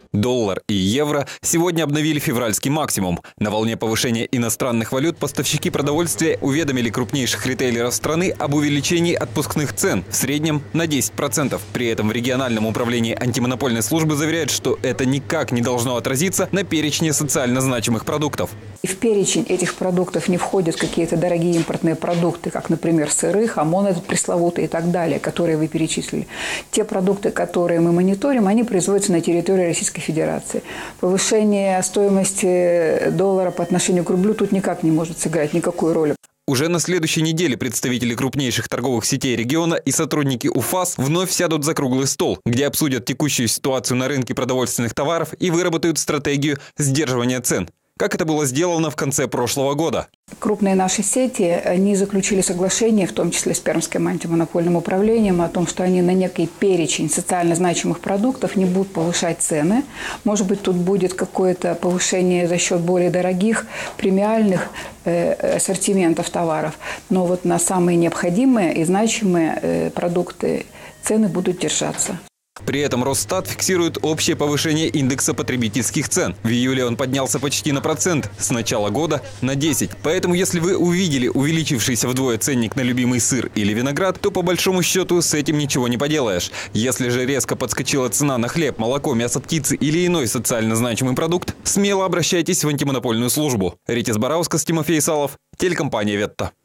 Доллар и евро сегодня обновили февральский максимум. На волне повышения иностранных валют поставщики продовольствия уведомили крупнейших ритейлеров страны об увеличении отпускных цен в среднем на 10%. При этом в региональном управлении антимонопольной службы заверяют, что это никак не должно отразиться на перечне социально значимых продуктов. И в перечень этих продуктов не входят какие-то дорогие импортные продукты, как, например, сыры, хамон этот пресловутый и так далее, которые вы перечислили. Те продукты, которые мы мониторим, они производятся на территории Российской Федерации. Повышение стоимости доллара по отношению к рублю тут никак не может сыграть никакую роль. Уже на следующей неделе представители крупнейших торговых сетей региона и сотрудники УФАС вновь сядут за круглый стол, где обсудят текущую ситуацию на рынке продовольственных товаров и выработают стратегию сдерживания цен, как это было сделано в конце прошлого года. Крупные наши сети, они заключили соглашение, в том числе с Пермским антимонопольным управлением, о том, что они на некий перечень социально значимых продуктов не будут повышать цены. Может быть, тут будет какое-то повышение за счет более дорогих премиальных ассортиментов товаров. Но вот на самые необходимые и значимые продукты цены будут держаться. При этом Росстат фиксирует общее повышение индекса потребительских цен. В июле он поднялся почти на 1%, с начала года на 10%. Поэтому, если вы увидели увеличившийся вдвое ценник на любимый сыр или виноград, то по большому счету с этим ничего не поделаешь. Если же резко подскочила цена на хлеб, молоко, мясо птицы или иной социально значимый продукт, смело обращайтесь в антимонопольную службу. Ритис Бараускас, Тимофей Салов, телекомпания «Ветта».